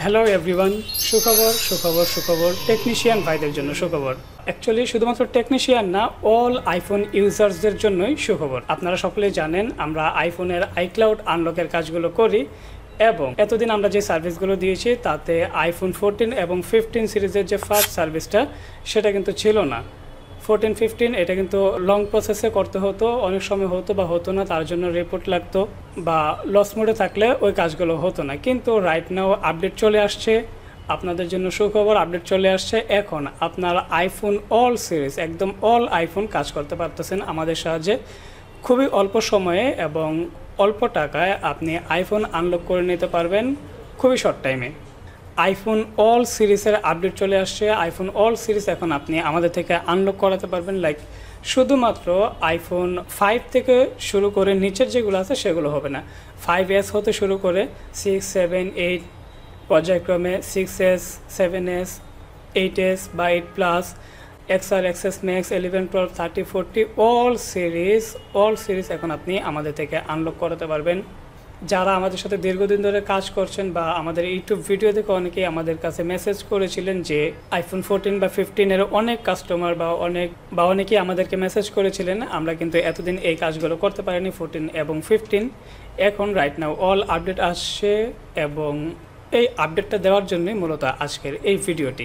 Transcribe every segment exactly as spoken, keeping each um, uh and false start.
Hello everyone, সুখবর সুখবর সুখবর টেকনিশিয়ান ভাইদের জন্য সুখবর। অ্যাকচুয়ালি শুধুমাত্র টেকনিশিয়ান না, অল আইফোন ইউজার্সদের জন্যই সুখবর। আপনারা সকলেই জানেন আমরা আইফোনের আইক্লাউড আনলকের কাজগুলো করি এবং এতদিন আমরা যে সার্ভিসগুলো দিয়েছি তাতে আইফোন ফোরটিন এবং ফিফটিন সিরিজের যে ফার্স্ট সার্ভিসটা সেটা কিন্তু ছিল না। ফোরটিন ফিফটিন এটা কিন্তু লং প্রসেসে করতে হতো, অনেক সময় হতো বা হতো না, তার জন্য রিপোর্ট লাগতো বা লস মোডে থাকলে ওই কাজগুলো হতো না। কিন্তু রাইট নাও আপডেট চলে আসছে, আপনাদের জন্য সুখবর, আপডেট চলে আসছে। এখন আপনার আইফোন অল সিরিজ, একদম অল আইফোন কাজ করতে পারতেছেন আমাদের সাহায্যে খুবই অল্প সময়ে এবং অল্প টাকায় আপনি আইফোন আনলক করে নিতে পারবেন খুবই শর্ট টাইমে। আইফোন অল সিরিজের আপডেট চলে আসছে। আইফোন অল সিরিজ এখন আপনি আমাদের থেকে আনলক করাতে পারবেন। লাইক শুধুমাত্র আইফোন ফাইভ থেকে শুরু করে নিচের যেগুলো আছে সেগুলো হবে না। ফাইভ এস হতে শুরু করে সিক্স সেভেন এইট পর্যায়ক্রমে six S seven S eight S বা eight plus XR XS max eleven twelve thirty forty all series all series এখন আপনি আমাদের থেকে আনলক করাতে পারবেন। যারা আমাদের সাথে দীর্ঘদিন ধরে কাজ করছেন বা আমাদের ইউটিউব ভিডিও দেখে অনেকেই আমাদের কাছে মেসেজ করেছিলেন যে আইফোন ফোরটিন বা ফিফটিনের অনেক কাস্টমার বা অনেক বা অনেকেই আমাদেরকে মেসেজ করেছিলেন আমরা কিন্তু এতদিন এই কাজগুলো করতে পারিনি ফোরটিন এবং ফিফটিন। এখন রাইট নাও অল আপডেট আসছে এবং এই আপডেটটা দেওয়ার জন্যই মূলত আজকের এই ভিডিওটি।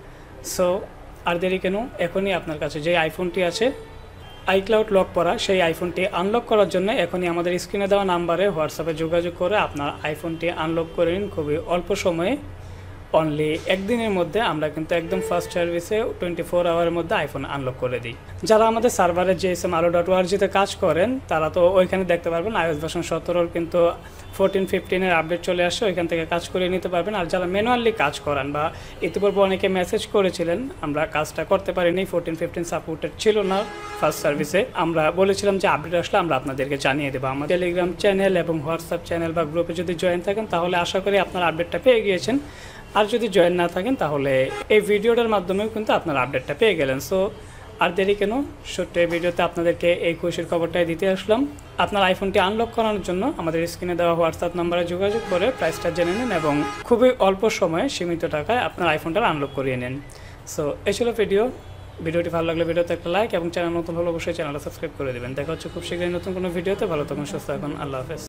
সো আর দেরি কেন, এখনই আপনার কাছে যে আইফোনটি আছে আইক্লাউড লক করা, সেই আইফোনটি আনলক করার জন্য এখনই আমাদের স্ক্রিনে দেওয়া নাম্বারে হোয়াটসঅ্যাপে যোগাযোগ করে আপনার আইফোনটি আনলক করে নিন খুবই অল্প সময়ে। অনলি একদিনের মধ্যে আমরা কিন্তু একদম ফার্স্ট সার্ভিসে টোয়েন্টি ফোর আওয়ারের মধ্যে আইফোন আনলক করে দিই। যারা আমাদের সার্ভারে জিএসএম আলো ডট ওআরজিতে কাজ করেন তারা তো ওইখানে দেখতে পারবেন আইওএস ভার্সন সতেরোর কিন্তু ফোরটিন ফিফটিনের আপডেট চলে আসছে, ওইখান থেকে কাজ করে নিতে পারবেন। আর যারা ম্যানুয়ালি কাজ করান বা ইতিপূর্বে অনেকে মেসেজ করেছিলেন আমরা কাজটা করতে পারিনি, ফোরটিন ফিফটিন সাপোর্টেড ছিল না ফার্স্ট সার্ভিসে, আমরা বলেছিলাম যে আপডেট আসলে আমরা আপনাদেরকে জানিয়ে দেবো। আমার টেলিগ্রাম চ্যানেল এবং হোয়াটসঅ্যাপ চ্যানেল বা গ্রুপে যদি জয়েন থাকেন তাহলে আশা করি আপনার আপডেটটা পেয়ে গিয়েছেন। আর যদি জয়েন না থাকেন তাহলে এই ভিডিওটার মাধ্যমেও কিন্তু আপনার আপডেটটা পেয়ে গেলেন। সো আর দেরি কেন, ছোট্ট এই ভিডিওতে আপনাদেরকে এই খুশির খবরটাই দিতে আসলাম। আপনার আইফোনটি আনলক করানোর জন্য আমাদের স্ক্রিনে দেওয়া হোয়াটসঅ্যাপ নাম্বারে যোগাযোগ করে প্রাইসটা জেনে নিন এবং খুবই অল্প সময়ে সীমিত টাকায় আপনার আইফোনটা আনলক করিয়ে নিন। সো এই ছিল ভিডিও। ভিডিওটি ভালো লাগলে ভিডিওতে একটা লাইক এবং চ্যানেল নতুন হলে অবশ্যই চ্যানেলটা সাবস্ক্রাইব করে দেবেন। দেখা হচ্ছে খুব শীঘ্রই নতুন কোনো ভিডিওতে। ভালো থাকুন, সুস্থ থাকুন, আল্লাহ হাফেজ।